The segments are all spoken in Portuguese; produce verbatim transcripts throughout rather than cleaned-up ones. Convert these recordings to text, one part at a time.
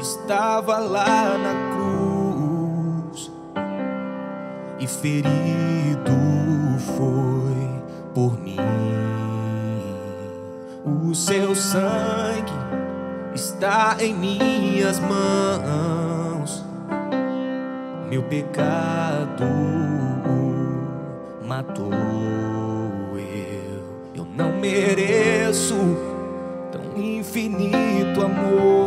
estava lá na cruz e ferido foi por mim. O seu sangue está em minhas mãos, meu pecado matou. Eu, eu não mereço tão infinito amor,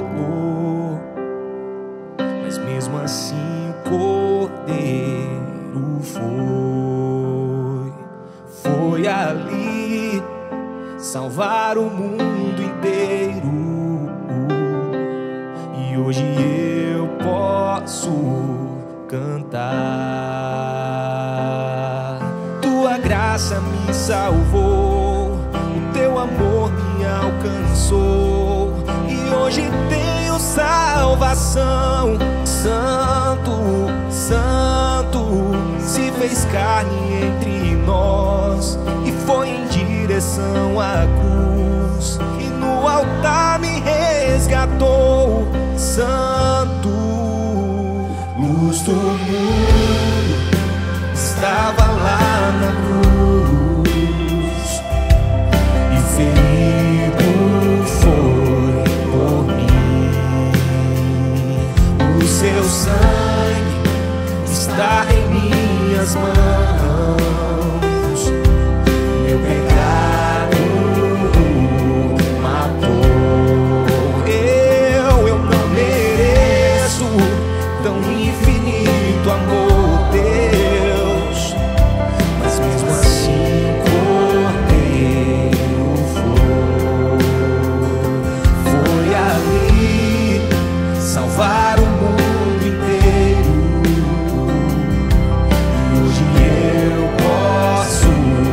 mas mesmo assim o Cordeiro foi, foi ali salvar o mundo inteiro. E hoje eu posso cantar. Tua graça me salvou, o teu amor me alcançou, e hoje tenho salvação. Santo, Santo, se fez carne entre nós e foi em direção à cruz, e no altar me resgatou. Santo, luz do mundo, estava lá na cruz e ferido foi por mim. O seu sangue está em minhas mãos, meu pecado matou. Eu, eu não mereço tão infinito amor, Deus, mas mesmo assim Cordeiro foi, foi ali salvar o mundo inteiro. E hoje eu posso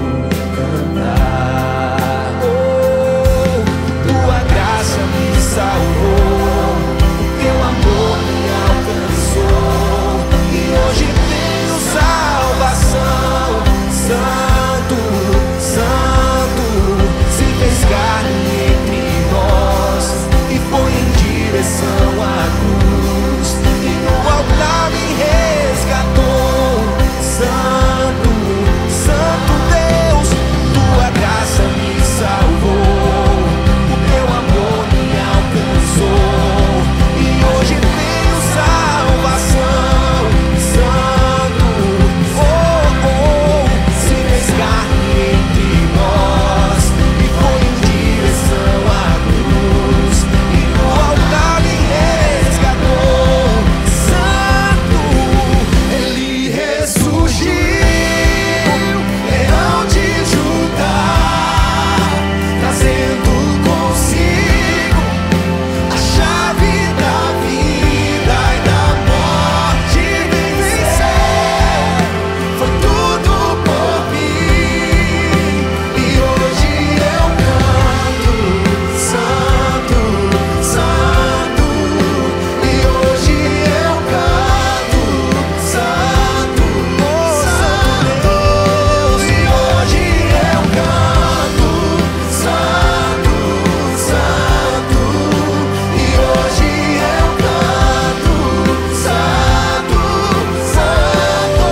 cantar. Oh, tua graça me salvou, o teu amor me alcançou, e hoje tenho salvação. Santo, Santo, se fez carne entre nós e foi em direção à cruz, e no altar me resgatou. Santo, Santo Deus, tua graça me salvou, o teu amor me alcançou, e hoje tenho salvação. Santo, oh, oh, se fez carne entre nós e foi em direção à cruz, e no altar me resgatou. Santo, ele ressurgiu, leão de Judá, trazendo consigo a chave da vida e da morte. Vencer foi tudo por mim, e hoje eu canto. Santo, Santo, e hoje eu canto. Santo, Santo Deus, e hoje eu canto. Santo, Santo, e hoje eu canto. Santo, Santo.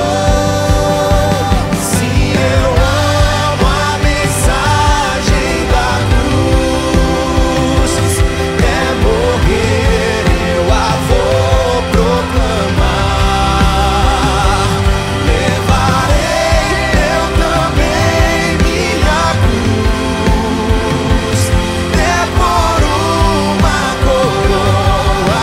Se eu amo a mensagem da cruz, até morrer eu a vou proclamar. Levarei eu também minha cruz, até por uma coroa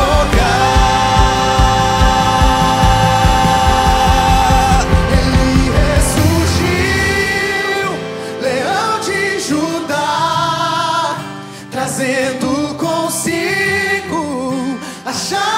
trocar. Ele ressurgiu, leão de Judá, trazendo consigo a chave